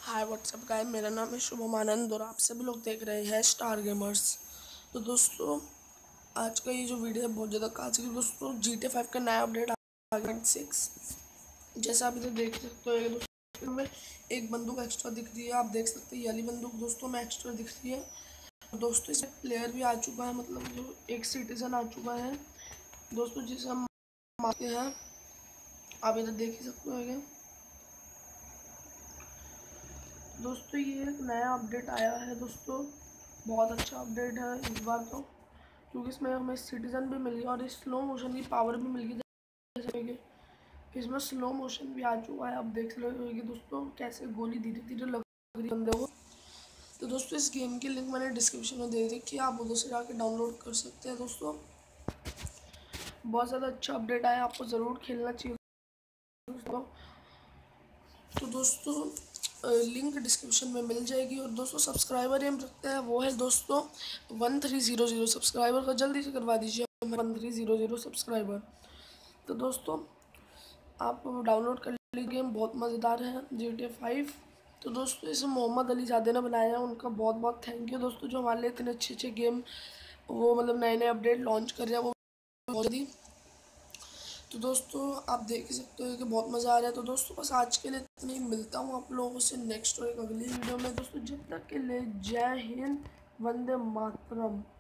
Hi what's up guys, मेरा नाम है शुभम आनंद और आप सभी लोग देख रहे हैं स्टार गेमर्स। तो दोस्तों, आज का ये जो वीडियो है बहुत ज़्यादा खास है। दोस्तों, GTA 5 का नया अपडेट आ गया 6। जैसा आप इधर देख सकते हो दोस्तों, में एक बंदूक एक्स्ट्रा दिख रही है। आप देख सकते हैं ये वाली बंदूक दोस्तों में एक्स्ट्रा दिख रही है। दोस्तों, इसमें प्लेयर भी आ चुका है, मतलब जो एक सिटीजन आ चुका है दोस्तों, जिसे हम मानते हैं। आप इधर देख ही सकते हो दोस्तों, ये एक नया अपडेट आया है दोस्तों। बहुत अच्छा अपडेट है इस बार तो, क्योंकि इसमें हमें सिटीजन भी मिल गया और इस स्लो मोशन की पावर भी मिल गई। जैसे इसमें स्लो मोशन भी आ चुका है। आप देख रहे दोस्तों कैसे गोली धीरे धीरे लग रही है बंदे को। तो दोस्तों, इस गेम की लिंक मैंने डिस्क्रिप्शन में दे रखी है, आप उधर से जाकर डाउनलोड कर सकते हैं। दोस्तों, बहुत ज़्यादा अच्छा अपडेट आया, आपको ज़रूर खेलना चाहिए दोस्तों। तो दोस्तों, लिंक डिस्क्रिप्शन में मिल जाएगी। और दोस्तों, सब्सक्राइबर हम रखते हैं वो है दोस्तों 1300 सब्सक्राइबर का जल्दी से करवा दीजिए 1300 सब्सक्राइबर। तो दोस्तों, आप डाउनलोड कर लीजिए, गेम बहुत मज़ेदार है GTA 5। तो दोस्तों, इसे मोहम्मद अली ज़ादे ने बनाया है, उनका बहुत बहुत थैंक यू दोस्तों, जो हमारे लिए इतने अच्छे अच्छे गेम वो मतलब नए नए अपडेट लॉन्च कर रहे हैं वो बहुत जल्दी। तो दोस्तों, आप देख ही सकते हो कि बहुत मज़ा आ रहा है। तो दोस्तों, बस आज के लिए इतना ही, मिलता हूँ आप लोगों से नेक्स्ट और एक अगली वीडियो में दोस्तों। जब तक के लिए जय हिंद, वंदे मातरम।